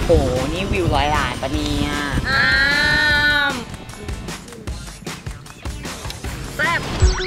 โหนี่วิว100 ล้านปะเนี่ยแซ่บ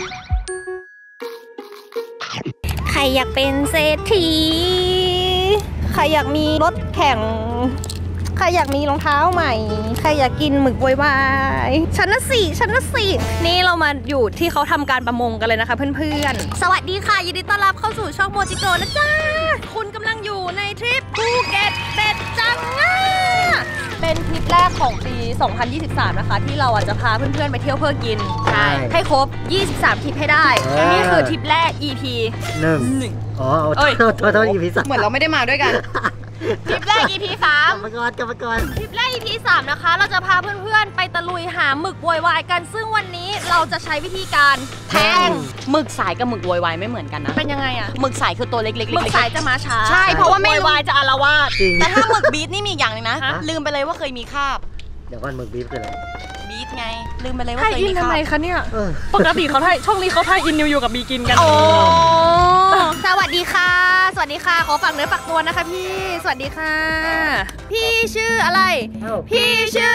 ใครอยากเป็นเศรษฐีใครอยากมีรถแข่งใครอยากมีรองเท้าใหม่ใครอยากกินหมึกวายชั้นน่ะสินี่เรามาอยู่ที่เขาทำการประมงกันเลยนะคะเพื่อนๆสวัสดีค่ะยินดีต้อนรับเข้าสู่ช่องโมจิโกะนะจ๊ะคุณกำลังอยู่ในทริปภูเก็ตเป็ดจังง่าเป็นทริปแรกของปี 2023 นะคะที่เราจะพาเพื่อนๆไปเที่ยวเพื่อกินให้ครบ 23 ทริปให้ได้นี่คือทริปแรก EP 1อ๋อโทษ EP 3เหมือนเราไม่ได้มาด้วยกันทริปแรก EP 3กลับมาก่อนทริปแรก EP 3นะคะเราจะพาเพื่อนๆไปตะลุยหาหมึกโวยวายกันซึ่งวันนี้เราจะใช้วิธีการแทงหมึกสายกับหมึกโวยวายไม่เหมือนกันนะเป็นยังไงอะหมึกสายคือตัวเล็กๆหมึกสายจะมาช้าใช่เพราะว่าไม่โวยวายจะอาละวาดแต่ถ้าหมึกบีทนี่มีอย่างนึงนะลืมไปเลยว่าเคยมีคาบเดี๋ยวก่อนหมึกบีทคืออะไรบีทไงลืมไปเลยว่าเคยมีคาบทำไมคะเนี่ยปกติเขาถ่ายช่องนี้เขาถ่ายอินนิวอยู่กับบีกินกันสวัสดีค่ะขอฝากเนื้อฝากตัวนะคะพี่สวัสดีค่ะพี่ชื่ออะไรพี่ชื่อ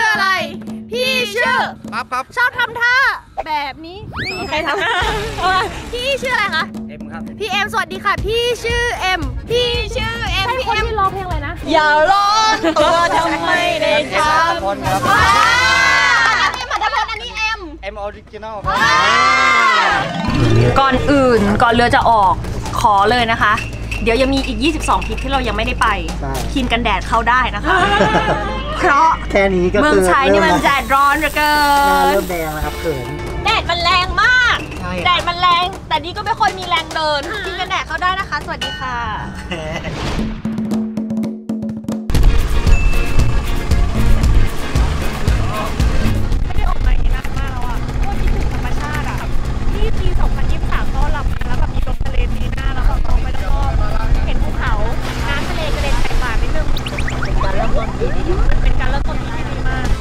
ครับชอบทำท่าแบบนี้ไม่มีใครทำพี่ชื่ออะไรคะเอ็มครับพี่เอ็มสวัสดีค่ะพี่ชื่อเอ็มพี่เอ็มที่ร้องเพลงอะไรนะอย่าร้อนตัวทำไมได้ทำอันนี้มาดับอันนี้เอ็มออริจินอลครับก่อนอื่นก่อนเรือจะออกขอเลยนะคะเดี๋ยวยังมีอีก22ทริปที่เรายังไม่ได้ไปครีมกันแดดเข้าได้นะคะเพราะแค่นี้ก็เมืองไทยนี่มันแดดร้อนเหลือเกินเริ่มแดงแล้วครับเขินแดดมันแรงมากแดดมันแรงแต่นี่ก็ไม่ค่อยมีแรงเดินครีมกันแดดเข้าได้นะคะสวัสดีค่ะไม่ได้ออกมาอย่างนี้นานมากแล้วอ่ะเพราะคิดถึงธรรมชาติอ่ะที่ปี 2023 ก็หลับแล้วแบบมีลมทะเลปีหน้าแล้วก็มองไปแล้วก็เห็นภูเขาน้ำทะเลกระเด็นใส่ปากนิดนึงเป็นการเริ่มต้นที่ดีเป็นการเริ่มต้นที่ดีมาก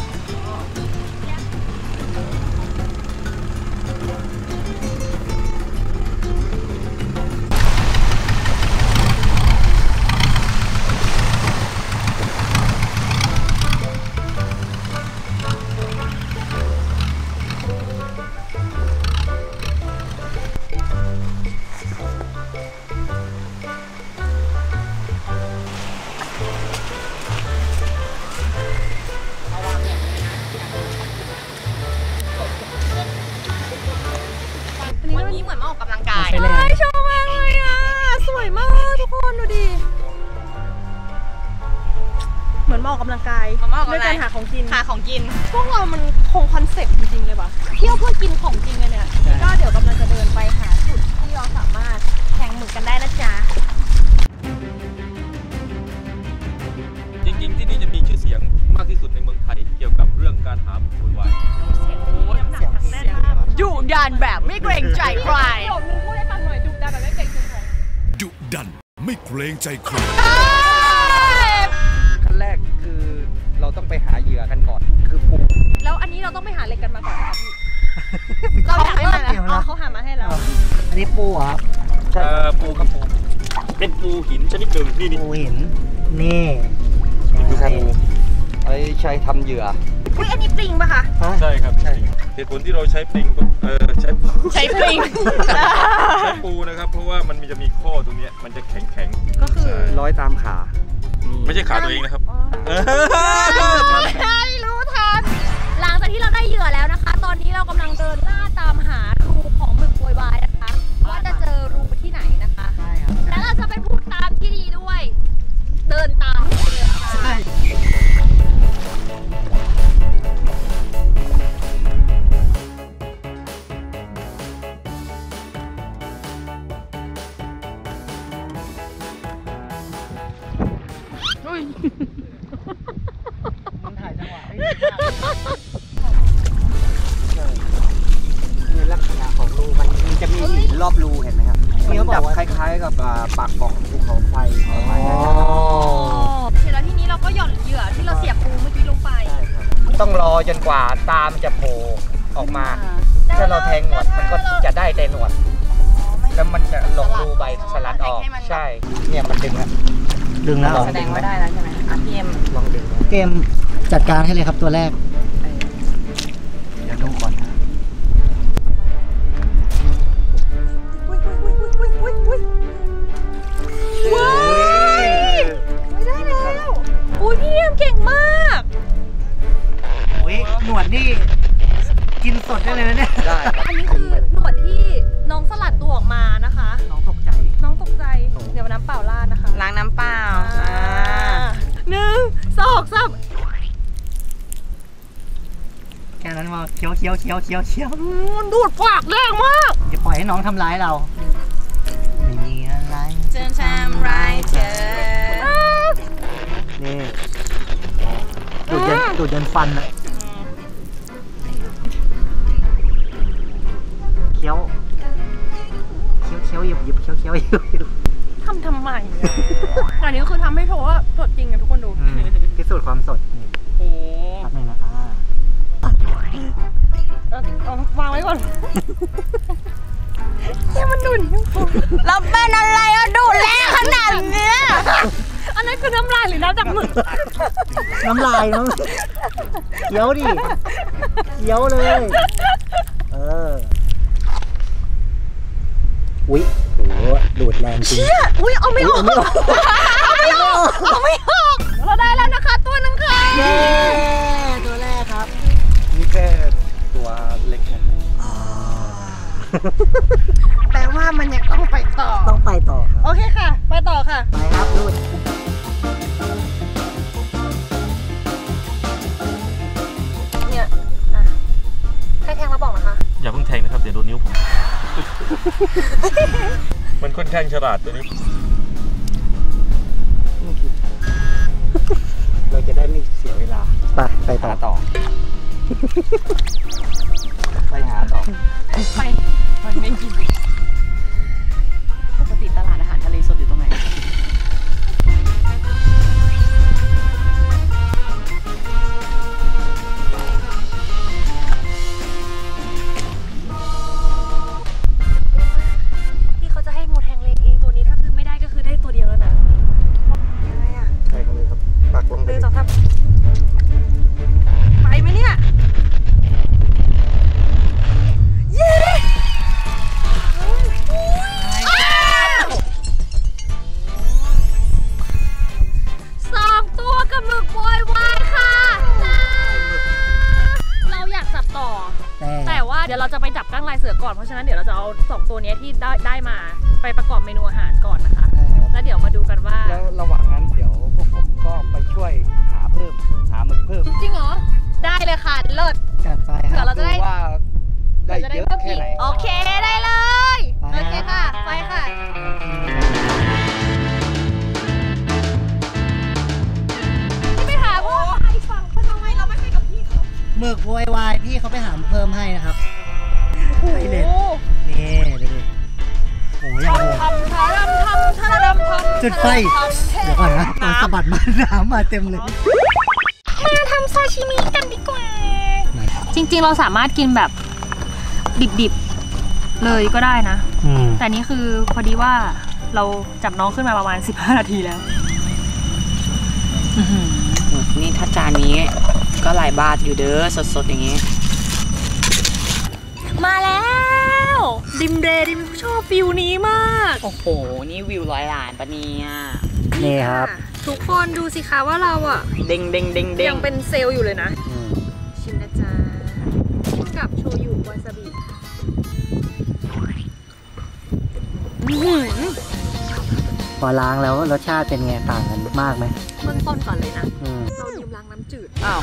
วันนี้เหมือนมาออกกำลังกายชอบมากเลยอ่ะสวยมากทุกคนดูดิเหมือนมาออกกำลังกายด้วยการหาของกินพวกเรามันคงคอนเซ็ปต์จริงๆเลยปะเที่ยวเพื่อกินของจริงเลยเนี่ยก็เดี๋ยวกำลังจะเดินไปหาจุดที่เราสามารถแข่งหมึกกันได้นะจ๊ะจริงๆที่นี่จะมีชื่อเสียงมากที่สุดในเมืองไทยเกี่ยวกับเรื่องการหาหมึกโวยวายดุดันแบบไม่เกรงใจใครพูดให้ฟังหน่อยดุดันแบบไม่เกรงใจใครดุดันไม่เกรงใจใครขั้นแรกคือเราต้องไปหาเหยื่อกันก่อนคือปูแล้วอันนี้เราต้องไปหาเหล็กกันมาก่อนครับพี่เราหามาแล้วเขาหามาให้แล้วอันนี้ปูเหรอปูครับปูเป็นปูหินชนิดหนึ่งนี่ปูหินนี่คือปูใช้ทำเหยื่ออุ้ยอันนี้ปลิงป่ะคะใช่ครับใช่เหตุผลที่เราใช้ปลิงใช้ปลิงใช้ปูนะครับเพราะว่ามันจะมีข้อตรงนี้มันจะแข็งก็คือร้อยตามขาไม่ใช่ขาตัวเองนะครับรู้ทันหลังจากที่เราได้เหยื่อแล้วนะคะตอนนี้เรากำลังเดินล่าตามหารูของหมึกโวยวายนะคะว่าจะเจอรูที่ไหนนะคะแล้วเราจะเป็นผู้ตามที่ดีด้วยเดินตามใช่มันถ่ายจังหวะคือลักษณะของรูมันจะมีหินรอบรูเห็นไหมครับมันจับคล้ายๆกับปากป่องภูเขาไฟประมาณนั้นเสร็จแล้วทีนี้เราก็หย่อนเหยื่อที่เราเสียบปูเมื่อกี้ลงไปต้องรอจนกว่าตามจะโผล่ออกมาถ้าเราแทงหนวดมันก็จะได้แต่หนวดแล้วมันจะลงรูใบสลัดออกใช่เนี่ยมันดึงแล้วดึงแล้วแสดงว่าได้แล้วใช่ไหมอ่ะพี่เอ็มลองดึงเกมจัดการให้เลยครับตัวแรกเดี๋ยวดูก่อนนะว้ายไม่ได้แล้วอุ้ยพี่เอ็มเก่งมากโอ้ยหนวดนี่กินสดได้เลยนะเนี่ยได้ครับอันนี้คือหนวดที่น้องสลัดตัวออกมานะคะน้องตกใจน้องตกใจเดี๋ยวน้ำเปล่าราดนะคะล้างน้ำเปล่า 1 2 3 แค่นั้นมาเคี้ยวมันดูดปากแรงมากอย่าปล่อยให้น้องทำร้ายเราไม่มีอะไรจะทำร้ายเธอนี่ดูดยันฟันอะเคี้ยวหยิบเคี้ยวหยิบทำไมอ่ะอันนี้คือทำให้โชว์ว่าสดจริงอะทุกคนดูพิสูจน์ความสดนี่โอ้แป๊บนึงนะเอาวางไว้ก่อนเนี่ยมันดุนเราเป็นอะไรอะดูแลขนาดเนี้ยอันนั้นคือน้ำลายหรือน้ำจากหมึกน้ำลายน้องเคี้ยวดิเคี้ยวเลยอุ๊ยโหดูดแรงจริงอุ้ยเอาไม่ออกเอาไม่ออกเราได้แล้วนะคะตัวนึงค่ะเย้ตัวแรกครับนี่แค่ตัวเล็กนะแต่ว่ามันยังต้องไปต่อต้องไปต่อครับโอเคค่ะ ไปต่อค่ะไปครับดูดเนี่ยใครแทงมาบอกนะคะอย่าเพิ่งแทงนะครับเดี๋ยวโดนนิ้วผม มันค่อนข้างฉลาดตัวนี้เราจะได้ไม่เสียเวลาไปต่อไปหาต่อไปมันไม่กินปกติตลาดอาหารทะเลสดอยู่ตรงไหนพี่เขาจะให้โมแทงเลงเองตัวนี้ถ้าคือไม่ได้ก็คือได้ตัวเดียวแล้วนะยังไงอะใช่ครับเลยครับปักลงไป 1 2 3ไปไหมเนี่ยเย้2 ตัวกับหมึกโวยวายค่ะเราอยากจับต่อ แต่ว่าเดี๋ยวเราจะไปจับกั้งลายเสือก่อนเพราะฉะนั้นเดี๋ยวเราจะเอา2 ตัวนี้ที่ได้มาไปประกอบเมนูอาหารก่อนนะคะ แล้วเดี๋ยวมาดูกันว่าแล้วระหว่างนั้นเดี๋ยวพวกผมก็ไปช่วยหาหมึกเพิ่มจริงเหรอ ได้เลยค่ะเลิศจัดไปคเดี๋รัยวบเราจะได้ว่าได้เยอะแค่ไหนโอเคได้เลยไปโอเคค่ะ ไปค่ะ ไปหาพวกไอ้ฝั่งคนทำไมเราไม่ไปกับพี่เขาหมึกโวยวายพี่เขาไปหาเพิ่มให้นะครับโอ้โหนี่ดูดิโอ้ยอย่างโหดทำจุดไฟ เดี๋ยวก่อนนะตอนสะบัดมาน้ำมาเต็มเลยมาทำซาชิมิกันดีกว่า จริงๆเราสามารถกินแบบดิบๆเลยก็ได้นะ แต่นี่คือพอดีว่าเราจับน้องขึ้นมาประมาณ15 นาทีแล้วนี่ถ้าจานนี้ก็หลายบาทอยู่เด้อสดๆอย่างงี้มาแล้วดิมเรดิมชอบฟิวนี้มากโอ้โห นี่วิว100 ล้านปะเนี่ยนี่ครับทุกคนดูสิคะว่าเราอ่ะเด้งเด้งเด้งเด้ยัง งเป็นเซลล์อยู่เลยนะ ชิมนะจ๊ะกินกับโชยุวาซาบิพอล้างแล้วรสชาติเป็นไงต่างกันมากไหมเบื้องต้นก่อนเลยนะ เราลืมล้างน้ำจืดอ้าว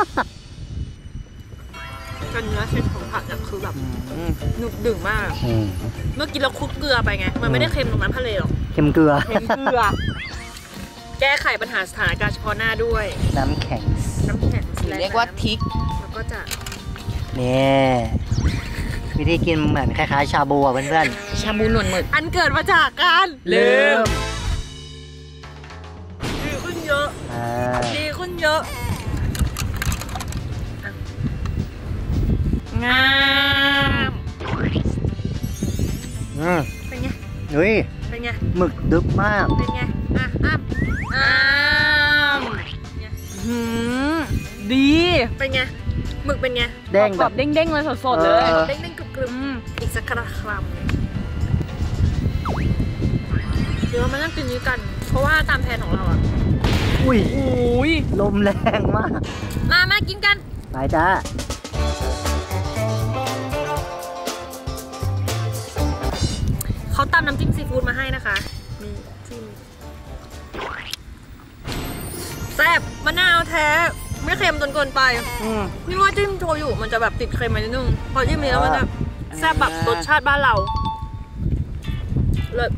กันเนื้อเส้นของผัดอะคือแบบหนึบดึงมาก เมื่อกี้เราคลุกเกลือไปไง มันไม่ได้เค็มตรงน้ำทะเลหรอกเค็มเกลือเค็มเกลือ แก้ไขปัญหาสถานการณ์เฉพาะหน้าด้วยน้ำแข็งน้ำแข็งเรียกว่าทิกแล้วก็จะนี่วิธีกินเหมือนคล้ายๆชาบูอ่ะเพื่อนชาบูหนวดหมึกอันเกิดมาจากการลืมดีขึ้นเยอะๆดีขึ้นเยอะ งาม เป็นไงเฮ้ยเป็นไงหมึกดึกมากเป็นไง อ่ะดีเป็นไงหมึกเป็นไงแดงกแบรอบบเด้งๆเลยสดๆเลยเด้งๆกรึบๆอีกสักคำเดี๋ยวเรามานั่งกินนี้กัน เพราะว่าตามแผนของเราอะอุ้ยอุ้ยลมแรงมากมากินกันไปจ้าเขาตำน้ำจิ้มซีฟู้ดมาให้นะคะมีจิ้มแซ่บมะนาวแท้ไม่เค็มจนเกินไปนี่ว่าจิ้มโชยุมันจะแบบติดเค็มไปนิดนึงพอจิ้มนี้แล้วมันจะแซ่บแบบรสชาติบ้านเราเลิศ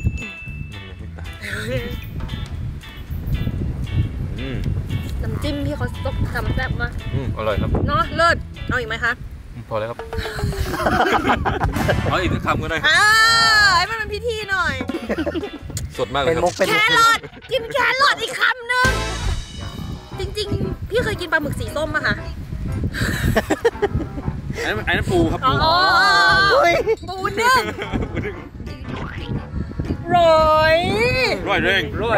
น้ำจิ้มพี่เขาทำแซ่บมากอร่อยครับเนาะเลิศเอาอีกไหมคะพอแล้วครับ เอาอีกสักคำก็ได้ให้มันเป็นพิธีหน่อยสดมากเลยเป็นครับมุกเป็นแครอทกินแครอทอีกคำหนึ่งจริงๆพี่เคยกินปลาหมึกสีส้มอะค่ะอันนั้นปูครับปูปูนึ่งร้อยร่อยแรงเอา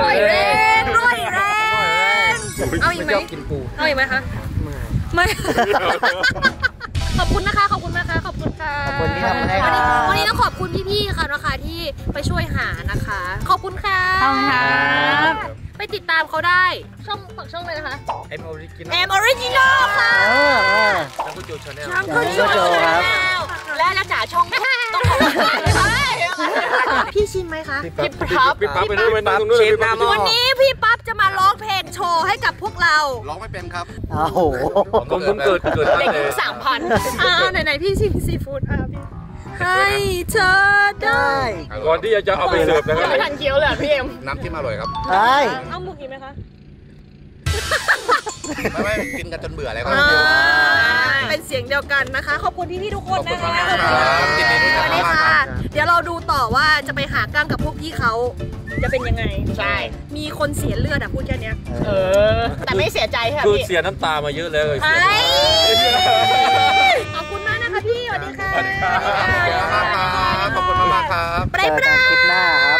อีกไหมชอบกินปูเอาอีกไหมคะไม่ ขอบคุณนะคะขอบคุณนะคะขอบคุณค่ะขอบคุณที่ทำให้ครับวันนี้ต้องขอบคุณพี่ๆค่ะนะคะที่ไปช่วยหานะคะ ขอบคุณค่ะขอบคุณครับไปติดตามเขาได้ช่องฝากช่องเลยนะคะเอ็มออริจินอลแอมออริจินอลค่ะแล้วก็โจชาแนลช่องคุณโจครับและจ๋าช่องต้องขอบคุณเลยค่ะพี่ชินไหมคะพี่ปั๊บไปนู่นไปนั่งตรงนู้นเลยพี่ปั๊บวันนี้พี่ปั๊บจะมาร้องเพลงโชว์ให้กับพวกเราร้องไม่เป็นครับโอ้โหผมเกิดเด็ก3,000ไหนๆพี่ชิมซีฟู้ดพี่ให้เธอได้ก่อนที่จะเอาไปเสิร์ฟนะครับไม่ทันเคี้ยวเลยพี่เอ็มน้ำจิ้มอร่อยครับไอ้เอาหมึกอีกไหมคะไม่กินกันจนเบื่อแล้วครับเป็นเสียงเดียวกันนะคะ ขอบคุณพี่ๆทุกคนนะคะขอบคุณครับยินดีด้วยสครับวัสดีค่ะ เดี๋ยวเราดูต่อว่าจะไปหาก้างกับพวกพี่เขาจะเป็นยังไงใช่มีคนเสียเลือดอ่ะพูดแค่เนี้ยแต่ไม่เสียใจค่ะคือพี่เสียน้ำตามาเยอะแล้วเลยขอบคุณมากนะคะพี่สวัสดีค่ะขอบคุณมากครับไปเจอกันคลิปหน้าครับ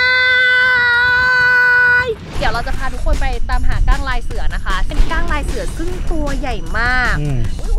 เดี๋ยวเราจะพาทุกคนไปตามหาก้างลายเสือนะคะ เป็นก้างลายเสือซึ่งตัวใหญ่มากอืมอุ๊ย